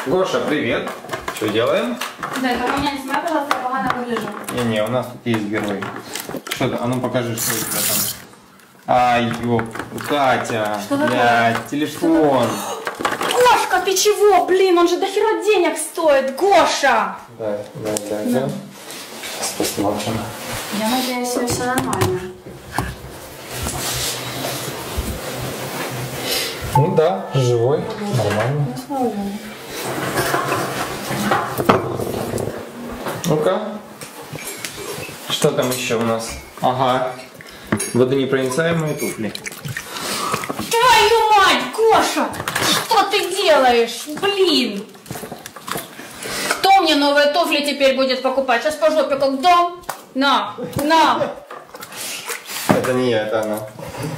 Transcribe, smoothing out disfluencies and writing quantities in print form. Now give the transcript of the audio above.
Гоша, привет. Что делаем? Да, это у меня не снимай, пожалуйста, я погано выгляжу. Не, у нас тут есть герой. Что это? А ну покажи, что у тебя там. Ай, ёп, Катя, Что такое? блядь, телефон. Гошка, ты чего? Блин, он же до хера денег стоит, Гоша! Да. Сейчас посмотрим. Я надеюсь, все нормально. Ну да, живой, нормально. Ну-ка. Что там еще у нас? Ага. Водонепроницаемые туфли. Твою мать, Гоша! Что ты делаешь? Блин! Кто мне новые туфли теперь будет покупать? Сейчас по жопе как дом. На! Это не я, это она.